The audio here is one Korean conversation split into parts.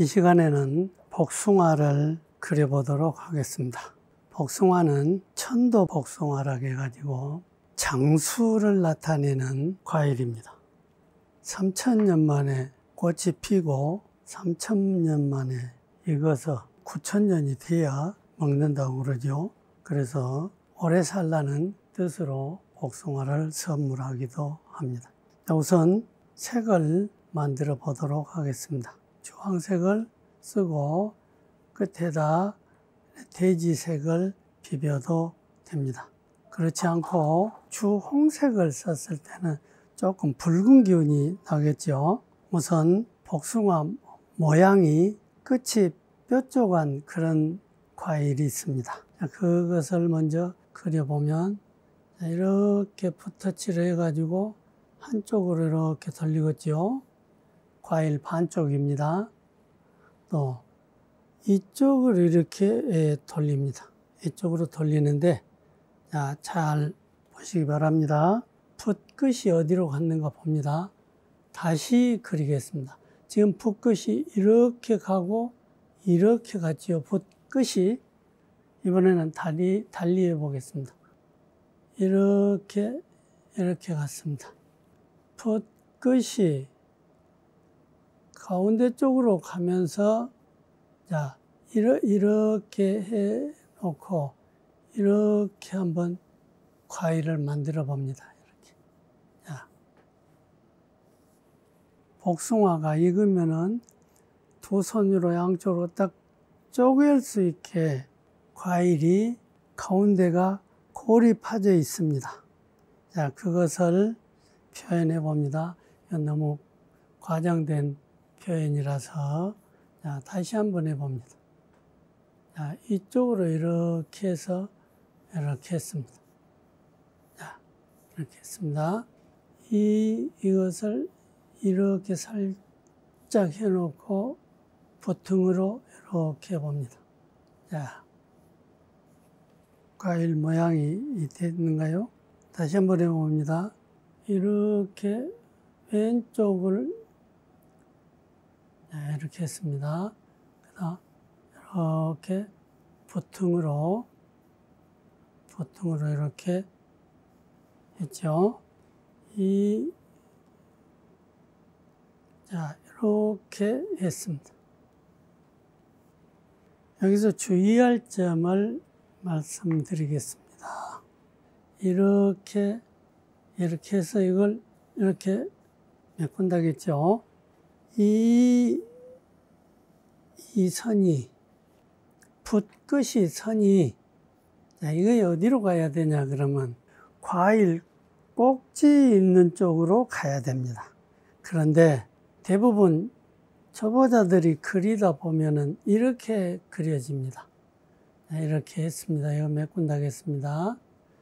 이 시간에는 복숭아를 그려보도록 하겠습니다. 복숭아는 천도 복숭아라고 해가지고 장수를 나타내는 과일입니다. 3000년 만에 꽃이 피고 3000년 만에 익어서 9000년이 돼야 먹는다고 그러죠. 그래서 오래 살라는 뜻으로 복숭아를 선물하기도 합니다. 우선 색을 만들어 보도록 하겠습니다. 주황색을 쓰고 끝에다 돼지색을 비벼도 됩니다. 그렇지 않고 주홍색을 썼을 때는 조금 붉은 기운이 나겠죠. 우선 복숭아 모양이 끝이 뾰족한 그런 과일이 있습니다. 그것을 먼저 그려보면 이렇게 붓터치를 해가지고 한쪽으로 이렇게 돌리겠죠. 과일 반쪽입니다. 또 이쪽으로 이렇게 돌립니다. 이쪽으로 돌리는데 잘 보시기 바랍니다. 붓끝이 어디로 갔는가 봅니다. 다시 그리겠습니다. 지금 붓끝이 이렇게 가고 이렇게 갔지요. 붓끝이 이번에는 달리 해보겠습니다. 이렇게 갔습니다. 붓끝이 가운데 쪽으로 가면서 이렇게 해 놓고 이렇게 한번 과일을 만들어 봅니다. 이렇게. 복숭아가 익으면은 두 손으로 양쪽으로 딱 쪼갤 수 있게 과일이 가운데가 골이 파져 있습니다. 그것을 표현해 봅니다. 너무 과장된 표현이라서 다시 한번 해봅니다. 이쪽으로 이렇게 해서 이렇게 했습니다. 이렇게 했습니다. 이것을 이렇게 살짝 해놓고 보통으로 이렇게 해봅니다. 과일 모양이 됐는가요? 다시 한번 해봅니다. 이렇게 왼쪽을 이렇게 했습니다. 그다음 이렇게 보통으로 이렇게 했죠. 이렇게 했습니다. 여기서 주의할 점을 말씀드리겠습니다. 이렇게 해서 이걸 이렇게 메꾼다겠죠. 이 선이, 붓끝이 선이, 이거 어디로 가야 되냐, 그러면 과일 꼭지 있는 쪽으로 가야 됩니다. 그런데 대부분 초보자들이 그리다 보면은 이렇게 그려집니다. 이렇게 했습니다. 이거 메꾼다겠습니다.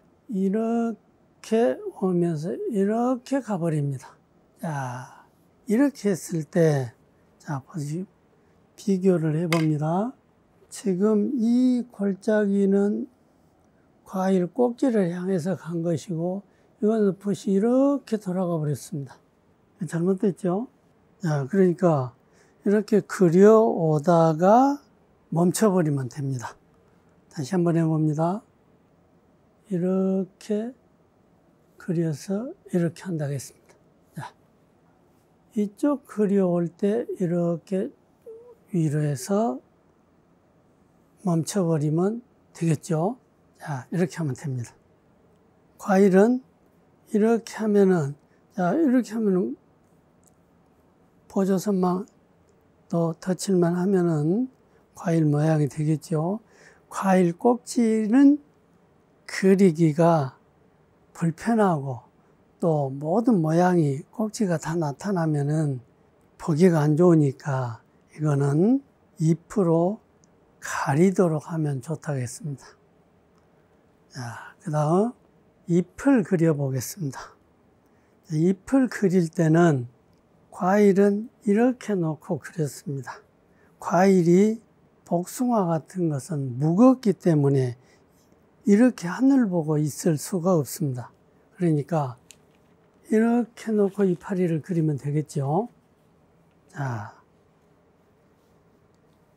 이렇게 오면서 이렇게 가버립니다. 이렇게 했을 때, 보시죠. 비교를 해봅니다. 지금 이 골짜기는 과일 꼭지를 향해서 간 것이고, 이거는 붓이 이렇게 돌아가 버렸습니다. 잘못됐죠? 그러니까 이렇게 그려오다가 멈춰버리면 됩니다. 다시 한번 해봅니다. 이렇게 그려서 이렇게 한다고 했습니다. 이쪽 그려올 때 이렇게 위로 해서 멈춰버리면 되겠죠. 이렇게 하면 됩니다. 과일은 이렇게 하면은, 보조선만 또 덧칠만 하면은 과일 모양이 되겠죠. 과일 꼭지는 그리기가 불편하고 또 모든 모양이 꼭지가 다 나타나면은 보기가 안 좋으니까 이거는 잎으로 가리도록 하면 좋다고 했습니다. 그 다음 잎을 그려보겠습니다. 잎을 그릴 때는 과일은 이렇게 놓고 그렸습니다. 과일이 복숭아 같은 것은 무겁기 때문에 이렇게 하늘 보고 있을 수가 없습니다. 그러니까 이렇게 놓고 이파리를 그리면 되겠죠.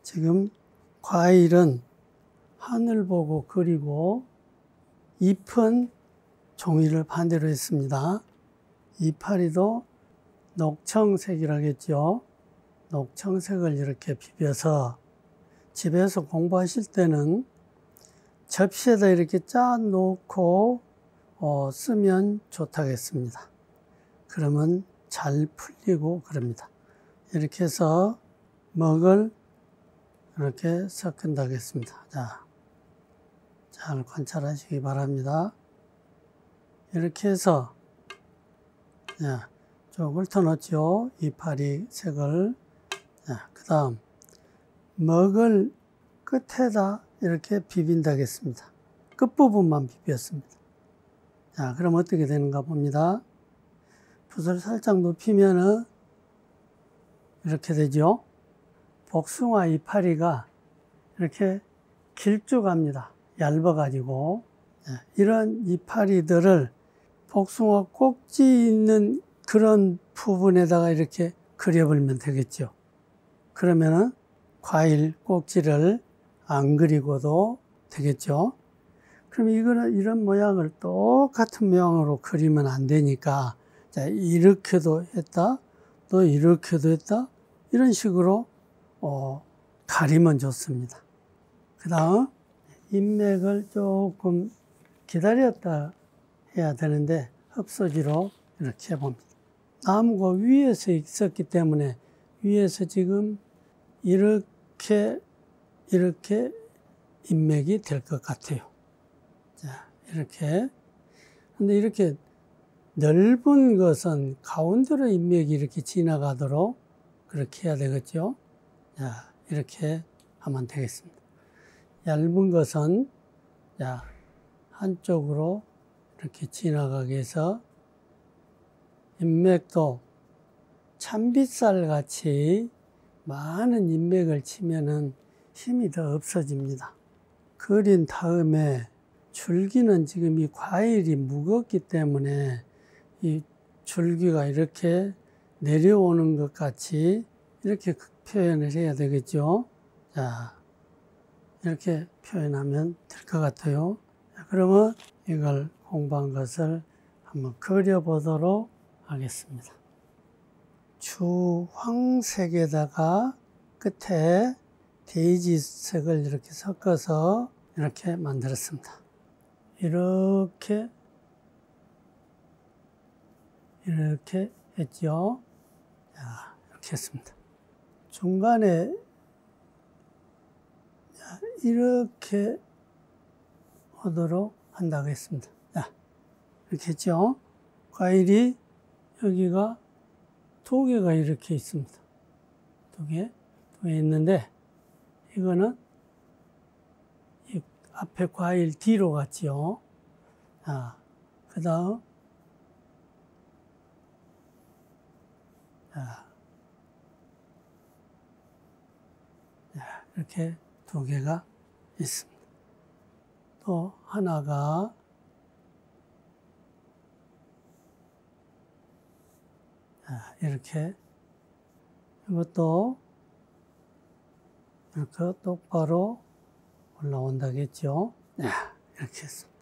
지금 과일은 하늘 보고 그리고 잎은 종이를 반대로 했습니다. 이파리도 녹청색이라겠죠. 녹청색을 이렇게 비벼서 집에서 공부하실 때는 접시에다 이렇게 짜 놓고 쓰면 좋다겠습니다. 그러면 잘 풀리고 그럽니다. 이렇게 해서 먹을 이렇게 섞은다겠습니다. 자, 잘 관찰하시기 바랍니다. 이렇게 해서 쭉 훑어놓죠. 이파리 색을. 그 다음 먹을 끝에다 이렇게 비빈다겠습니다. 끝부분만 비볐습니다. 자, 그럼 어떻게 되는가 봅니다. 붓을 살짝 눕히면은 이렇게 되죠. 복숭아 이파리가 이렇게 길쭉합니다. 얇아가지고. 이런 이파리들을 복숭아 꼭지 있는 그런 부분에다가 이렇게 그려버리면 되겠죠. 그러면은 과일 꼭지를 안 그리고도 되겠죠. 그럼 이거는 이런 모양을 똑같은 모양으로 그리면 안 되니까, 자, 이렇게도 했다, 또 이렇게도 했다, 이런 식으로 가리면 좋습니다. 그 다음 인맥을 조금 기다렸다 해야 되는데 흡수지로 이렇게 해봅니다. 나무가 위에서 있었기 때문에 위에서 지금 이렇게 인맥이 될 것 같아요. 자, 이렇게. 근데 이렇게 넓은 것은 가운데로 인맥이 이렇게 지나가도록 그렇게 해야 되겠죠. 자, 이렇게 하면 되겠습니다. 얇은 것은 자, 한쪽으로 이렇게 지나가게 해서 인맥도 참빗살 같이 많은 인맥을 치면은 힘이 더 없어집니다. 그린 다음에 줄기는 지금 이 과일이 무겁기 때문에 이 줄기가 이렇게 내려오는 것 같이 이렇게 표현을 해야 되겠죠. 자, 이렇게 표현하면 될 것 같아요. 자, 그러면 이걸 공부한 것을 한번 그려보도록 하겠습니다. 주황색에다가 끝에 데이지색을 이렇게 섞어서 이렇게 만들었습니다. 이렇게 했죠. 자, 이렇게 했습니다. 중간에 이렇게 오도록 한다고 했습니다. 자, 이렇게 했죠. 과일이 여기가 두 개가 이렇게 있습니다. 두 개 있는데 이거는 이 앞에 과일 뒤로 갔죠. 자, 그 다음 이렇게 두 개가 있습니다. 또 하나가 이렇게 이것도 이렇게 똑바로 올라온다겠죠. 이렇게 했습니다.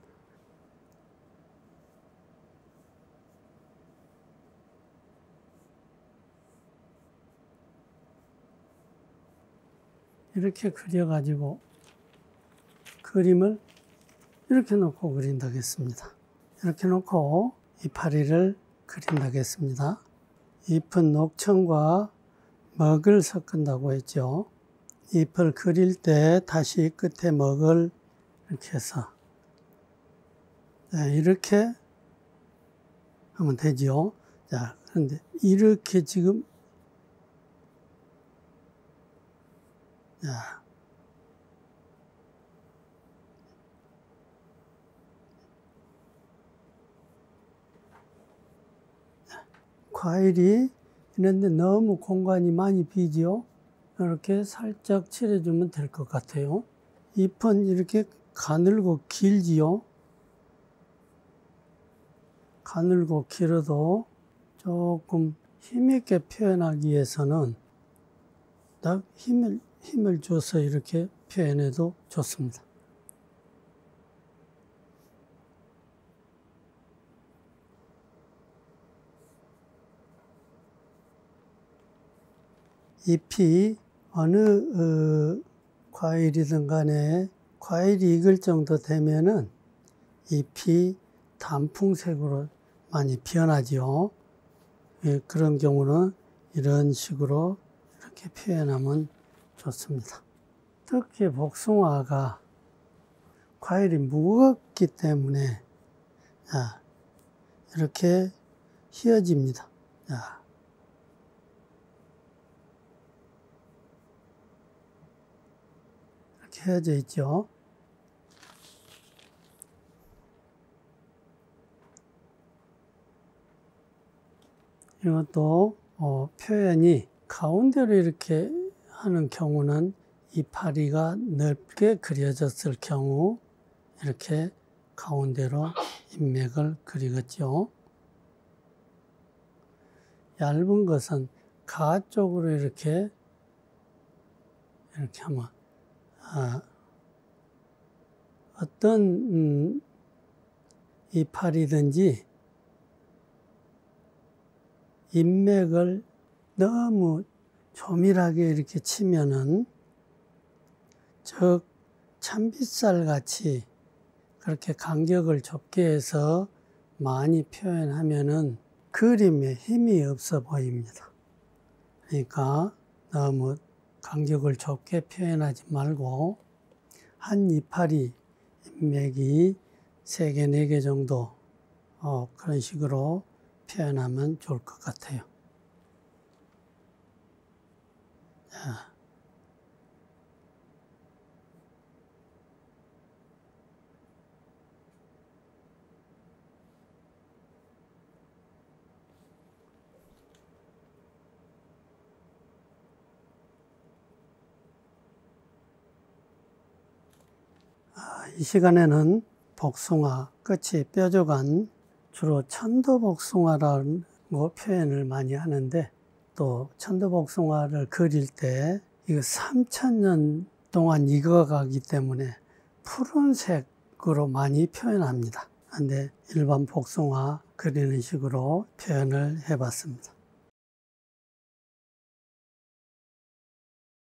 이렇게 그려가지고 그림을 이렇게 놓고 그린다겠습니다. 이렇게 놓고 이파리를 그린다겠습니다. 잎은 녹청과 먹을 섞은다고 했죠. 잎을 그릴 때 다시 끝에 먹을 이렇게 해서 이렇게 하면 되죠. 자, 그런데 이렇게 지금 과일이 있는데 너무 공간이 많이 비죠. 이렇게 살짝 칠해주면 될 것 같아요. 잎은 이렇게 가늘고 길지요. 가늘고 길어도 조금 힘있게 표현하기 위해서는 딱 힘을 힘을 줘서 이렇게 표현해도 좋습니다. 잎이 어느 과일이든 간에 과일이 익을 정도 되면은 잎이 단풍색으로 많이 변하죠. 예, 그런 경우는 이런 식으로 이렇게 표현하면 좋습니다. 특히 복숭아가 과일이 무겁기 때문에 이렇게 휘어집니다. 이렇게 휘어져 있죠. 이것도 표현이 가운데로 이렇게 하는 경우는 이파리가 넓게 그려졌을 경우 이렇게 가운데로 인맥을 그리겠죠. 얇은 것은 가 쪽으로 이렇게 하면 어떤 이파리든지 인맥을 너무 조밀하게 이렇게 치면은 즉 참빗살 같이 그렇게 간격을 좁게 해서 많이 표현하면은 그림에 힘이 없어 보입니다. 그러니까 너무 간격을 좁게 표현하지 말고 한 이파리 인맥이 3개, 4개 정도 그런 식으로 표현하면 좋을 것 같아요. 이 시간에는 복숭아 끝이 뾰족한 주로 천도복숭아라고 표현을 많이 하는데 또 천도복숭아를 그릴 때 이거 3000년 동안 익어가기 때문에 푸른색으로 많이 표현합니다. 근데 일반 복숭아 그리는 식으로 표현을 해봤습니다.